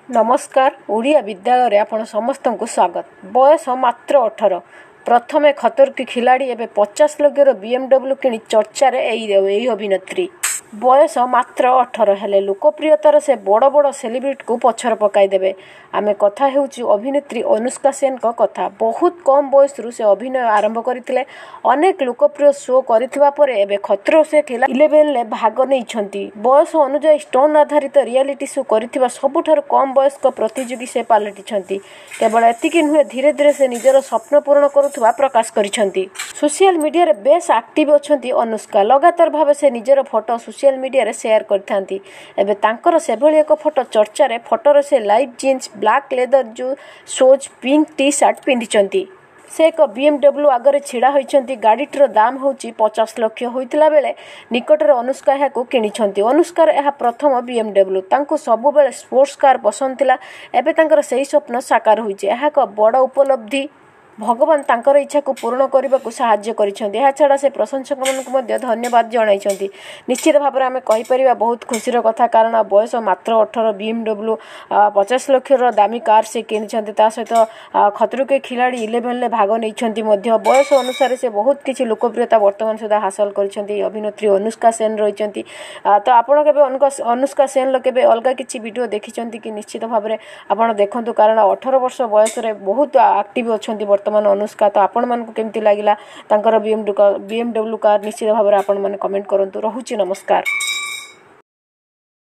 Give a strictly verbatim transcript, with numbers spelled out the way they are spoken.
नमस्कार ओडिया विद्यालय आपण समस्त को स्वागत। बयस मात्र अठारह प्रथमे खतर की खिलाड़ी एवं पचास लक्षर बीएमडब्ल्यू किणी चर्चार अभिनेत्री बयस मात्र अठारह हेले लोकप्रियतार से बड़ बड़ सेलिब्रिटी को पछर पकाईदेवे। आमे कथा हेउची अभिनेत्री अनुष्का सेन को कथा। बहुत कम बयस से अभिनय आरंभ करथिले। अनेक लोकप्रिय शो करिथिबा परे एबे खतरो से खिला इलेवन ले भाग नैछंती। बयस अनुसार स्टोन आधारित रियलिटी शो करिथिबा सबुठार कम वयस्क प्रतियोगी से पालटिछंती। केवल एतिकी नुहे धीरे धीरे से निजर स्वप्न पूर्ण करुथिबा प्रकाश करिछंती। सोशल मीडिया रे बेस एक्टिव अछंती अनुष्का। लगातार भाव से निजर फोटो सोशल मीडिया रे शेयर करथांती। एबे तांकर सेभली एक फोटो चर्चा रे फोटो रे से लाइव जीन्स ब्लैक लेदर जो शोज पिंक टी शर्ट पिंधिचंती। से एक बीएमडब्ल्यू आगे छिड़ा होइचंती। गाड़ीटर दाम होची पचास लक्ष होइतिला बेले निकटर अनुष्का याकू किनिछंती। अनुष्कार यह प्रथम बीएमडब्ल्यू। तांको सबु बेले स्पोर्ट्स कार पसंद थिला। एबे तांकर सही स्वप्न साकार होइचे। यह एक बड़ उपलब्धि। भगवान तांकर इच्छा को पूर्ण करने को साहाय्य करिसेंती। एहा छाड़ा से प्रशंसक मानक मध्य धन्यवाद जणाइछंती। निश्चित भाव में आम कहीपर बहुत खुशीर कथा, कारण बयस मात्र अठारह बीएमडब्ल्यू पचास लक्षर दामी कार से किनिछंती। ता सहित खतरों के खिलाड़ी इलेवन ले भाग नैछंती मध्य। बयस अनुसार से बहुत किसी लोकप्रियता वर्तमान सुधा हासिल करिसेंती अभिनेत्री अनुष्का सेन रहिसेंती। तो आपण केबे अनुष्का सेन केबे अलग किसी वीडियो देखिसेंती कि निश्चित भाव में आपण देखंतु, कारण अठारह वर्ष बयस रे बहुत एक्टिव अछंती वर्तमान अनुष्का। तो आपण मन को केमती लागिला तांकर बीएमडब्ल्यू कार निश्चित भाव में आपण माने कमेंट करंतु। रहुची नमस्कार।